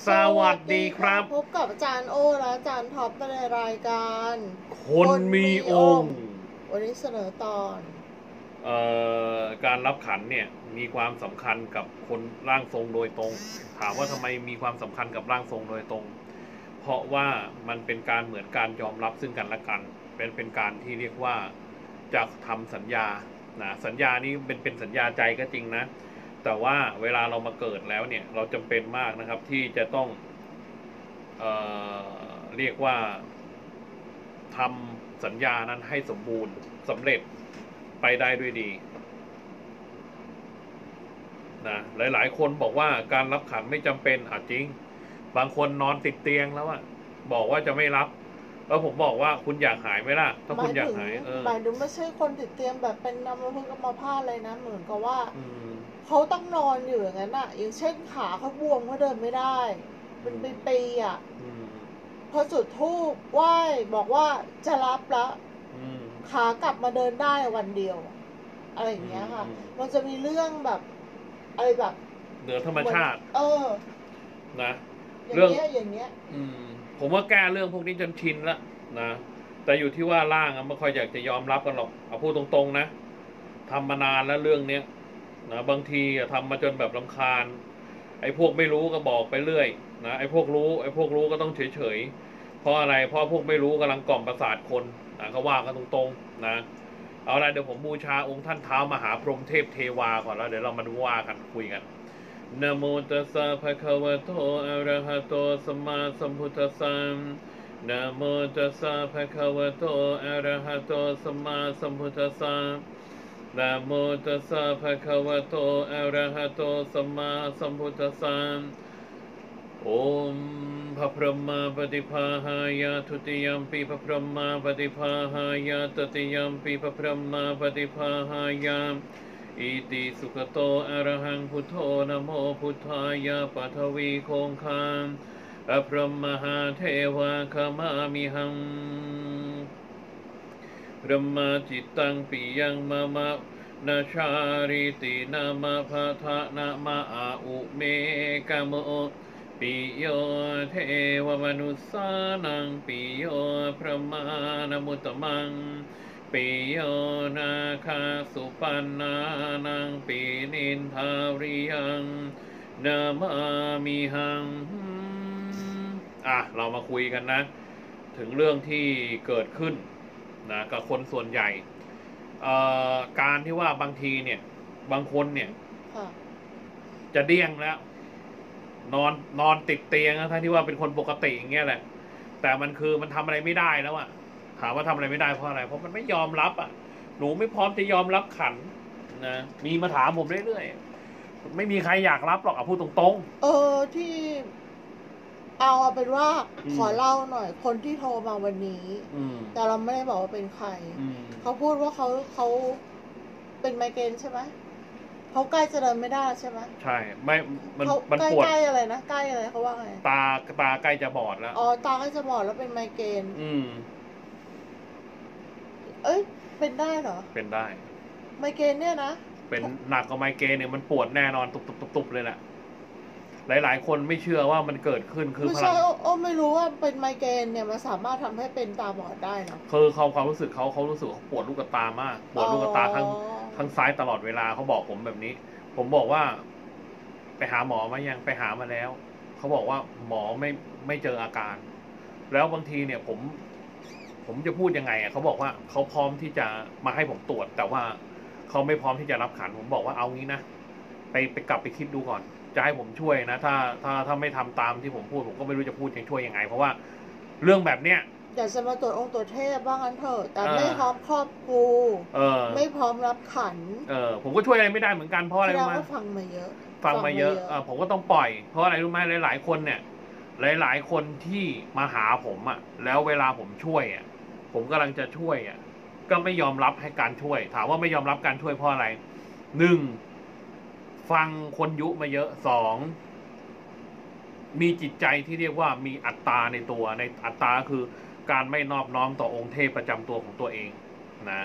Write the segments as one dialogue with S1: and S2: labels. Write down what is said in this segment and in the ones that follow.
S1: สวัสดีครับ
S2: พบกับอาจารย์โอและอาจารย์ท็อปในรายการ
S1: คนมีองค์
S2: วันนี้เสนอตอน
S1: การรับขันเนี่ยมีความสำคัญกับคนร่างทรงโดยตรงถามว่าทำไมมีความสำคัญกับร่างทรงโดยตรงเพราะว่ามันเป็นการเหมือนการยอมรับซึ่งกันและกันเป็นการที่เรียกว่าจะทำสัญญานะสัญญานี้เป็นสัญญาใจก็จริงนะแต่ว่าเวลาเรามาเกิดแล้วเนี่ยเราจำเป็นมากนะครับที่จะต้องเรียกว่าทำสัญญานั้นให้สมบูรณ์สำเร็จไปได้ด้วยดีนะหลายๆคนบอกว่าการรับขันไม่จำเป็นจริงบางคนนอนติดเตียงแล้วบอกว่าจะไม่รับแล้วผมบอกว่าคุณอยากหายไหมล่ะถ้าคุณอยากหาย
S2: หมายถึงไม่ใช่คนติดเตียงแบบเป็นอัมพฤกษ์อัมพาตเลยนะเหมือนกับว่าเขาต้องนอนอยู่อย่างนั้นอ่ะอย่างเช่นขาเขาบวมเขาเดินไม่ได้เป็นปีๆอ่ะพอจุดธูปไหว้บอกว่าจะรับแล้วขากลับมาเดินได้วันเดียวอะไรอย่างเงี้ยค่ะมันจะมีเรื่องแบบอะไรแบบ
S1: เหนือธรรมชาตินะ
S2: เรื่องอย่างเงี้ย
S1: ผมว่าแก้เรื่องพวกนี้จนชินแล้วนะแต่อยู่ที่ว่าร่างไม่ค่อยอยากจะยอมรับกันหรอกเอาพูดตรงๆนะทำมานานแล้วเรื่องเนี้ยนะบางทีทำมาจนแบบรำคาญไอ้พวกไม่รู้ก็บอกไปเรื่อยนะไอ้พวกรู้ก็ต้องเฉยๆเพราะอะไรเพราะพวกไม่รู้กำลังกล่อมประสาทคนนะเขาว่ากันตรงๆนะเอาละเดี๋ยวผมบูชาองค์ท่านเท้ามหาพรหมเทพเทวาก่อนแล้วเดี๋ยวเรามาดูว่ากันคุยกันนะโมตัสสะภะคะวะโตอะระหะโตสัมมาสัมพุทธัสสะนะโมตัสสะภะคะวะโตอะระหะโตสัมมาสัมพุทธัสสะนะโมตัสสะภะคะวะโตอะระหะโตสัมมาสัมพุทธัสสะโอมพระพรหมปฏิภาหายะทุติยมปีพระพรหมปฏิภาหายะตติยมปีพระพรหมปฏิภาหายะอิติสุขโตอะระหังพุทโธนะโมพุทธายะปัทวีโคงคามอพรหมหาเทวะขมามิหังพรหมจิตตังปิยังมะมะนาชาริตินามะภะทะนะมะอาอุเมกะโมปิโยเทวมนุสสานังปิโยพระมานมุตตมังปิโยนาคาสุปันนานังปินินทาริยังนามามิหังเรามาคุยกันนะถึงเรื่องที่เกิดขึ้นนะกับคนส่วนใหญ่การที่ว่าบางทีเนี่ยบางคนเนี่ยจะเดี้ยงแล้วนอนติดเตียงนะทั้งที่ว่าเป็นคนปกติอย่างเงี้ยแหละแต่มันคือมันทำอะไรไม่ได้แล้วอะถามว่าทำอะไรไม่ได้เพราะอะไรเพราะมันไม่ยอมรับหนูไม่พร้อมจะยอมรับขันนะมีมาถามผมเรื่อยๆไม่มีใครอยากรับหรอกพูดตรง
S2: ๆที่เอาเป็นว่าขอเล่าหน่อยคนที่โทรมาวันนี้แต่เราไม่ได้บอกว่าเป็นใครเขาพูดว่าเขาเป็นไมเกรนใช่ไหมเขาใกล้จะเดินไม่ได้ใช่ไหม
S1: ใช่ไม่มันปวด
S2: ใกล้อะไรนะใกล้อะไรเขาว่าไง
S1: ตาใกล้จะบอดแล้ว
S2: ตาใกล้จะบอดแล้วเป็นไมเกรนเป็นได้เหรอ
S1: เป็นได้
S2: ไมเกรนเนี่ยนะ
S1: เป็นหนักกว่าไมเกรนเนี่ยมันปวดแน่นอนตุบเลยแหละหลายคนไม่เชื่อว่ามันเกิดขึ้นคือ
S2: ไม่ใช่ไม่รู้ว่าเป็นไมเกรนเนี่ยมันสามารถทำให้เป็นตาบอดได้เนาะ
S1: คือความรู้สึกเขารู้สึกปวดลูกตามากปวดลูกตาทั้งซ้ายตลอดเวลาเขาบอกผมแบบนี้ผมบอกว่าไปหาหมอมายังไปหามาแล้วเขาบอกว่าหมอไม่เจออาการแล้วบางทีเนี่ยผมจะพูดยังไงเขาบอกว่าเขาพร้อมที่จะมาให้ผมตรวจแต่ว่าเขาไม่พร้อมที่จะรับขันผมบอกว่าเอางี้นะไปกลับไปคิดดูก่อนจะให้ผมช่วยนะถ้าไม่ทำตามที่ผมพูดผมก็ไม่รู้จะพูดยังช่วยยังไงเพราะว่าเรื่องแบบเนี้ย
S2: อยากจะมาตรวจองค์ตรวจเทพบ้างงั้นเถอะแต่ไม่พร้อมครอบครูไม่พร้อมรับขัน
S1: ผมก็ช่วยอะไรไม่ได้เหมือนกันเพราะอะไรรู้ไหม
S2: ฟังมาเยอะ
S1: ผมก็ต้องปล่อยเพราะอะไรรู้ไหมหลายคนเนี่ยหลายคนที่มาหาผมแล้วเวลาผมช่วยผมกำลังจะช่วยก็ไม่ยอมรับให้การช่วยถามว่าไม่ยอมรับการช่วยเพราะอะไร1ฟังคนยุมาเยอะ2มีจิตใจที่เรียกว่ามีอัตตาในตัวในอัตตาคือการไม่นอบน้อมต่อองค์เทพประจำตัวของตัวเองนะ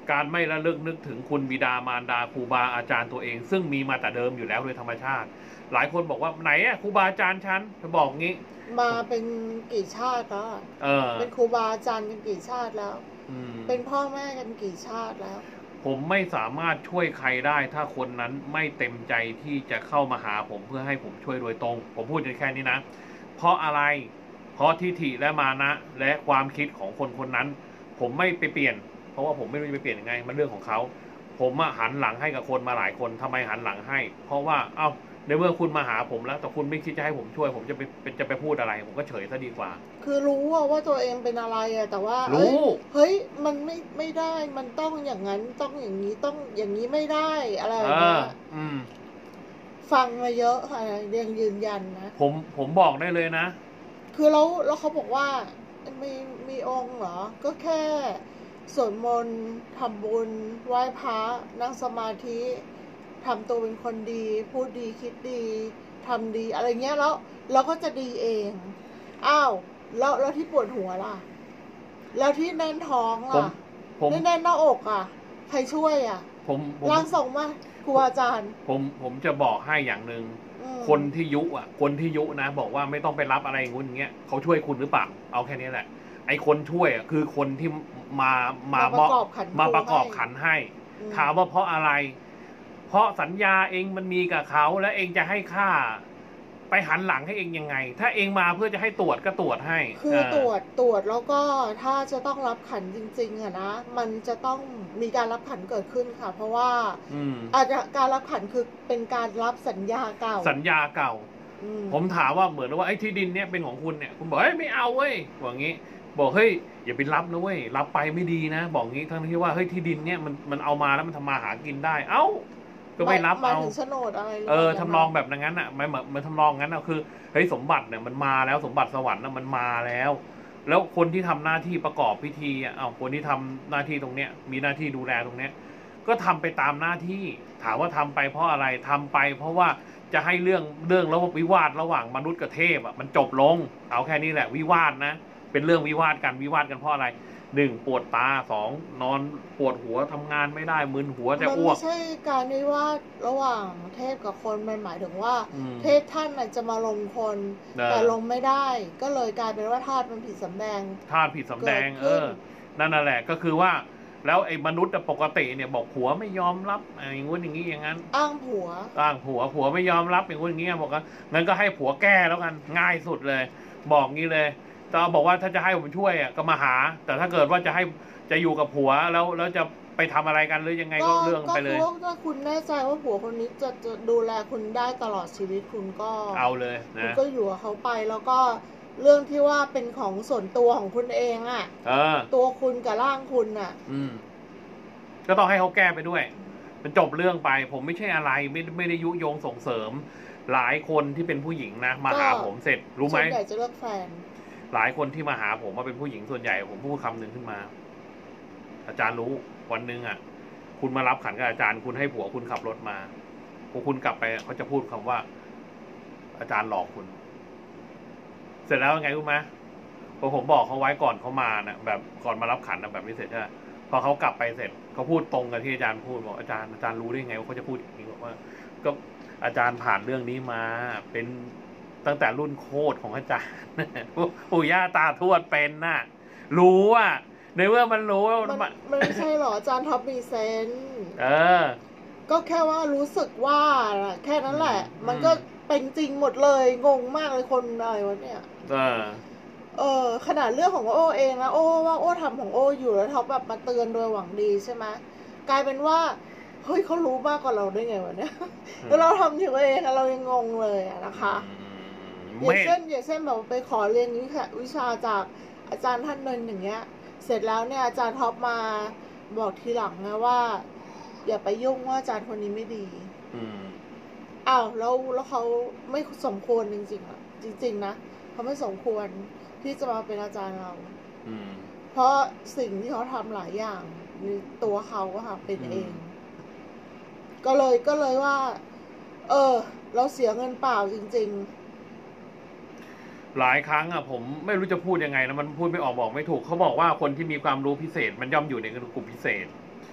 S1: การไม่ระลึกนึกถึงคุณบิดามารดาครูบาอาจารย์ตัวเอง ซึ่งมีมาแต่เดิมอยู่แล้วโดยธรรมชาติ หลายคนบอกว่าไหนอะครูบาอาจารย์ฉันจะบอกงี้
S2: มาเป็นกี่ชาติแล้วเป็นครูบาอาจารย์กันกี่ชาติแล้วเป็นพ่อแม่กันกี่ชาติแล้ว
S1: ผมไม่สามารถช่วยใครได้ถ้าคนนั้นไม่เต็มใจที่จะเข้ามาหาผมเพื่อให้ผมช่วยโดยตรงผมพูดแค่นี้นะเพราะอะไรเพราะทิฏฐิและมานะและความคิดของคนคนนั้นผมไม่ไปเปลี่ยนเพราะว่าผมไม่รู้จะไปเปลี่ยนยังไงมันเรื่องของเขาผมหันหลังให้กับคนมาหลายคนทำไมหันหลังให้เพราะว่าเอ้าในเมื่อคุณมาหาผมแล้วแต่คุณไม่คิดจะให้ผมช่วยผมจะไปพูดอะไรผมก็เฉยซะดีกว่า
S2: คือรู้ว่าตัวเองเป็นอะไรอะแต่ว่า
S1: รู้
S2: เฮ้ยมันไม่ได้มันต้องอย่างนั้นต้องอย่างนี้ต้องอย่างนี้ไม่ได้อะไรอย่างเงี้ยฟังมาเยอะค่ะยังยืนยันนะ
S1: ผมบอกได้เลยนะ
S2: คือแล้วเขาบอกว่ามีองค์เหรอก็แค่สวดมนต์ทำบุญไหว้พระนั่งสมาธิทำตัวเป็นคนดีพูดดีคิดดีทำดีอะไรเงี้ยแล้วเราก็จะดีเองอ้าวแล้วที่ปวดหัวล่ะแล้วที่แน่นท้องล่ะที่แน่นหน้าอกอ่ะใครช่วยอ่ะร่างทรงมาครูอาจารย์
S1: ผมจะบอกให้อย่างหนึ่งคนที่ยุคนที่ยุนะบอกว่าไม่ต้องไปรับอะไรอย่างเงี้ยเขาช่วยคุณหรือเปล่าเอาแค่นี้แหละไอ้คนช่วยคือคนที่มา
S2: ประกอบ
S1: ขันให้ถามว่าเพราะอะไรเพราะสัญญาเองมันมีกับเขาแล้วเองจะให้ค่าไปหันหลังให้เองยังไงถ้าเองมาเพื่อจะให้ตรวจก็ตรวจให้
S2: คือตรวจแล้วก็ถ้าจะต้องรับขันจริงๆอะนะมันจะต้องมีการรับขันเกิดขึ้นค่ะเพราะว่าอาจจะการรับขันคือเป็นการรับสัญญาเก่า
S1: ผมถามว่าเหมือนว่าไอ้ที่ดินเนี่ยเป็นของคุณเนี่ยคุณบอกเฮ้ยไม่เอาเว้ยบอกงี้บอกเฮ้ยอย่าไปรับนะเว้ยรับไปไม่ดีนะบอกงี้ทั้งที่ว่าเฮ้ยที่ดินเนี่ยมันเอามาแล้วมันทำมาหากินได้เอ้าก็ไม่รับเอา
S2: โฉนดอะไร
S1: ทำนองแบบนั้นอ่ะมันทำนองนั้นอ่ะคือเฮ้ยสมบัติเนี่ยมันมาแล้วสมบัติสวรรค์น่ะมันมาแล้วคนที่ทำหน้าที่ประกอบพิธีอ่ะคนที่ทำหน้าที่ตรงเนี้ยมีหน้าที่ดูแลตรงเนี้ยก็ทำไปตามหน้าที่ถามว่าทำไปเพราะอะไรทำไปเพราะว่าจะให้เรื่องระบบวิวาทระหว่างมนุษย์กับเทพอ่ะมันจบลงเอาแค่นี้แหละวิวาทนะเป็นเรื่องวิวาทกันเพราะอะไร1ปวดตา2นอนปวดหัวทำงานไม่ได้มึนหัวจะอ้วก
S2: มันไม่ใช่การวิวาทระหว่างเทพกับคนมันหมายถึงว่าเทพท่านจะมาลงคนแต่ลงไม่ได้ก็เลยกลายเป็นว่าธาตุมันผิดสำแดง
S1: นั่นแหละก็คือว่าแล้วไอ้มนุษย์ปกติเนี่ยบอกผัวไม่ยอมรับอย่างงู้นอย่างนี้อย่างนั้น
S2: อ้างผั
S1: วไม่ยอมรับอย่างงู้นอย่างนี้บอกว่างั้นก็ให้ผัวแก้แล้วกันง่ายสุดเลยบอกงี้เลยแต่บอกว่าถ้าจะให้ผมช่วยก็มาหาแต่ถ้าเกิดว่าจะอยู่กับผัวแล้วจะไปทำอะไรกันหรือยังไงก็เรื่องไปเลย
S2: ก็ถ้าคุณแน่ใจว่าผัวคนนี้จะดูแลคุณได้ตลอดชีวิตคุณก็
S1: เอาเลยนะ
S2: คุณก็อยู่กับเขาไปแล้วก็เรื่องที่ว่าเป็นของส่วนตัวของคุณเองตัวคุณกับร่างคุณ
S1: ก็ต้องให้เขาแก้ไปด้วยมันจบเรื่องไปผมไม่ใช่อะไรไม่ได้ยุยงส่งเสริมหลายคนที่เป็นผู้หญิงนะมาหาผมเสร็จรู้ไหม
S2: ส่วนใหญ่จะเลือกแฟน
S1: หลายคนที่มาหาผมว่าเป็นผู้หญิงส่วนใหญ่ผมพูดคำหนึ่งขึ้นมาอาจารย์รู้วันหนึ่งคุณมารับขันกับอาจารย์คุณให้ผัวคุณขับรถมาพอคุณกลับไปเขาจะพูดคำว่า อาจารย์หลอกคุณเสร็จแล้วไงรู้ไหมพอผมบอกเขาไว้ก่อนเขามานะแบบก่อนมารับขันนะแบบนี้เสร็จใช่ไหมพอเขากลับไปเสร็จเขาพูดตรงกับที่อาจารย์พูดบอกอาจารย์รู้ได้ไงว่าเขาจะพูดอย่างนี้บอกว่าก็อาจารย์ผ่านเรื่องนี้มาเป็นตั้งแต่รุ่นโคตรของอาจารย์ปู่ย่าตาทวดเป็นน่ะรู้ว่าในเมื่อมันรู้ว่า
S2: มันไม่ใช่หรออาจารย์ท็อปมีเซนก็แค่ว่ารู้สึกว่าแค่นั้นแหละมันก็เป็นจริงหมดเลยงงมากเลยคนอะไรวะเนี่ยขนาดเรื่องของโอเองนะโอว่าโอทำของโออยู่แล้วท็อปแบบมาเตือนโดยหวังดีใช่ไหมกลายเป็นว่าเฮ้ยเขารู้มากกว่าเราได้ไงวะเนี่ยแล้วเราทำอยู่เองเรายังงงเลยนะคะอย่างเช่นแบบไปขอเรียนวิชาจากอาจารย์ท่านหนึ่งอย่างเงี้ยเสร็จแล้วเนี่ยอาจารย์ท็อปมาบอกทีหลังนะว่าอย่าไปยุ่งว่าอาจารย์คนนี้ไม่ดีอ้าวแล้วเขาไม่สมควรจริงๆอ่ะจริงๆนะเขาไม่สมควรที่จะมาเป็นอาจารย์เราเพราะสิ่งที่เขาทำหลายอย่างในตัวเขาค่ะเป็นเองก็เลยว่าเราเสียเงินเปล่าจริง
S1: ๆหลายครั้งผมไม่รู้จะพูดยังไงนะมันพูดไม่ออกบอกไม่ถูกเขาบอกว่าคนที่มีความรู้พิเศษมันย่อมอยู่ในกลุ่มพิเศษ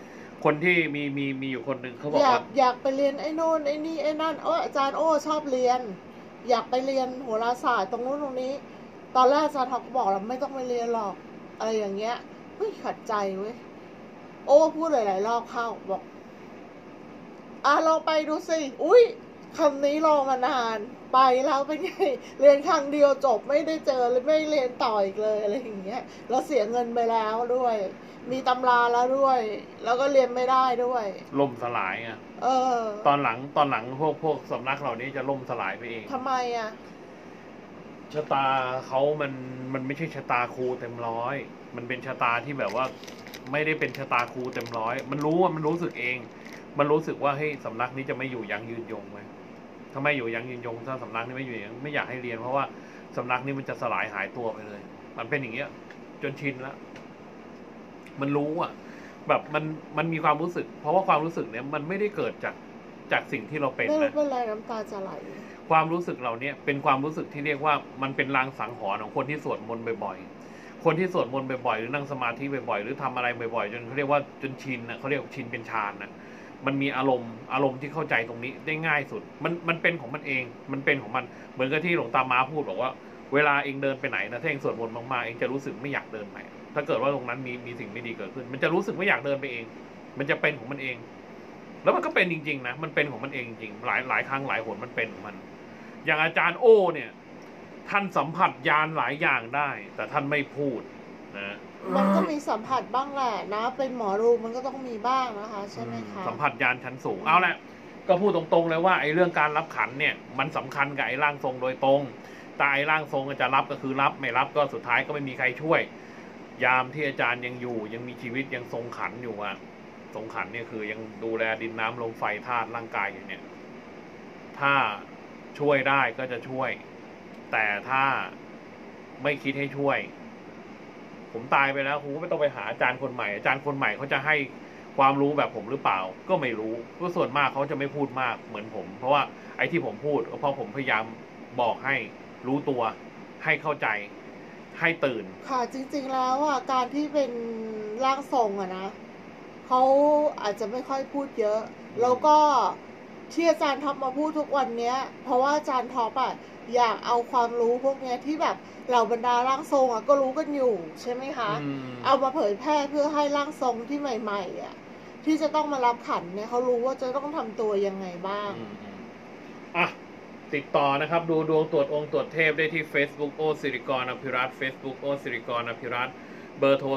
S1: คนที่มีอยู่คนหนึ่งเขาบอกว่า
S2: อยากไปเรียนไอ้โน่นไอ้นี่ไอ้นั่นอาจารย์โอ้ชอบเรียน อยากไปเรียนโหราศาสตร์ตรงนู้นตรงนี้ ตอนแรกอาจารย์ท็อปก็บอกเราไม่ต้องไปเรียนหรอกอะไรอย่างเงี้ยเฮ้ยขัดใจเว้ยโอ้พูดหลายๆรอบเข้าบอกลองไปดูสิอุ้ยคำนี้รอมานานไปแล้วเป็นไงเรียนครั้งเดียวจบไม่ได้เจอเลยไม่เรียนต่ออีกเลยอะไรอย่างเงี้ยแล้วเสียเงินไปแล้วด้วย มีตำราแล้วด้วย แล้วก็เรียนไม่ได้ด้วย
S1: ล่มสลายไงตอนหลังพวกสำนักเหล่านี้จะล่มสลายไปเอง
S2: ทำไมอ่ะ
S1: ชะตาเขามันไม่ใช่ชะตาครูเต็มร้อยมันเป็นชะตาที่แบบว่าไม่ได้เป็นชะตาครูเต็มร้อยมันรู้สึกเองมันรู้สึกว่าเฮ้ยสำนักนี้จะไม่อยู่ยั้งยืนยงไหมถ้าไม่อยู่ยั้งยืนยงถ้าสำนักนี้ไม่อยู่ยังไม่อยากให้เรียนเพราะว่าสำนักนี้มันจะสลายหายตัวไปเลยมันเป็นอย่างเงี้ยจนชินแล้วมันรู้อ่ะแบบมันมีความรู้สึกเพราะว่าความรู้สึกเนี้ยมันไม่ได้เกิดจากสิ่งที่เราเป็นนะ
S2: ไม่เป็นไรน้ำตาจะไหล
S1: ความรู้สึกเราเนี้ยเป็นความรู้สึกที่เรียกว่ามันเป็นลางสังหรณ์ของคนที่สวดมนต์บ่อยๆคนที่สวดมนต์บ่อยๆหรือนั่งสมาธิบ่อยๆหรือทำอะไรบ่อยๆจนเขาเรียกว่าจนชินนะเขาเรียกชินเป็นฌานนะมันมีอารมณ์ที่เข้าใจตรงนี้ได้ง่ายสุดมันเป็นของมันเองมันเป็นของมันเหมือนกับที่หลวงตาม้าพูดบอกว่าเวลาเองเดินไปไหนนะถ้าเองสวดมนต์มากๆเองจะรู้สึกไม่อยากเดินไปถ้าเกิดว่าตรงนั้นมีสิ่งไม่ดีเกิดขึ้นมันจะรู้สึกไม่อยากเดินไปเองมันจะเป็นของมันเองแล้วมันก็เป็นจริงๆนะมันเป็นของมันเองจริงหลายครั้งหลายหนมันเป็นของมันอย่างอาจารย์โอเนี่ยท่านสัมผัสญาณหลายอย่างได้แต่ท่านไม่พูดนะ
S2: มันก็มีสัมผัสบ้างแหละนะเป็นหมอรูมันก็ต้องมีบ้างนะคะใช่ไหมคะ
S1: สัมผัสญาณชั้นสูงเอาแหละก็พูดตรงๆเลยว่าไอ้เรื่องการรับขันเนี่ยมันสำคัญกับไอ้ร่างทรงโดยตรงแต่ไอ้ร่างทรงจะรับก็คือรับไม่รับก็สุดท้ายก็ไม่มีใครช่วยยามที่อาจารย์ยังอยู่ยังมีชีวิตยังทรงขันอยู่อะทรงขันเนี่ยคือยังดูแลดินน้ำลมไฟธาตุร่างกายอย่างเนี้ยถ้าช่วยได้ก็จะช่วยแต่ถ้าไม่คิดให้ช่วยผมตายไปแล้วครูไม่ต้องไปหาอาจารย์คนใหม่อาจารย์คนใหม่เขาจะให้ความรู้แบบผมหรือเปล่าก็ไม่รู้ก็ส่วนมากเขาจะไม่พูดมากเหมือนผมเพราะว่าไอ้ที่ผมพูดก็เพราะผมพยายามบอกให้รู้ตัวให้เข้าใจให้ตื่น
S2: ค่ะจริงๆแล้วอ่ะการที่เป็นร่างทรงอะนะเขาอาจจะไม่ค่อยพูดเยอะแล้วก็ที่อาจารย์ท็อปมาพูดทุกวันเนี้ยเพราะว่าอาจารย์ท็อปอะอยากเอาความรู้พวกเนี้ยที่แบบเหล่าบรรดาร่างทรงอะก็รู้กันอยู่ใช่ไหมคะเอามาเผยแพร่เพื่อให้ร่างทรงที่ใหม่ๆอะที่จะต้องมารับขันเนี่ยเขารู้ว่าจะต้องทำตัวยังไงบ้าง
S1: ติดต่อนะครับดูดวงตรวจองค์ตรวจเทพได้ที่ Facebook โอสิริกรอภิรัตน์ Facebook โอสิริกรอภิรัตน์เบอร์โทร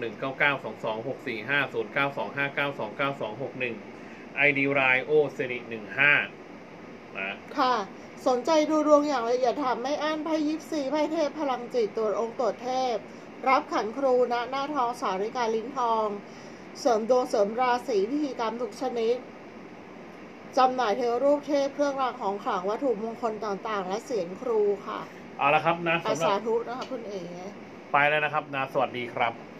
S1: 0619922645 0925929261 ID รายโอสิริ15นะ
S2: ค่ะสนใจดูดวงอย่างละเอียดถามไม่อั้นไพ่ยิปซีไพ่เทพพลังจิตตรวจองค์ตรวจเทพรับขันครูณหน้าทองสาริกาลิ้นทองเสริมดวงเสริมราศีพิธีกรรมทุกชนิดจำหน่ายเทวรูปเทพเครื่องรางของขลังวัตถุมงคลต่างๆและเสียงครูค่ะ
S1: เอาละครับนะ
S2: สาธุนะคะคุณเอ๋
S1: ไปแล้วนะครับนะสวัสดีครับ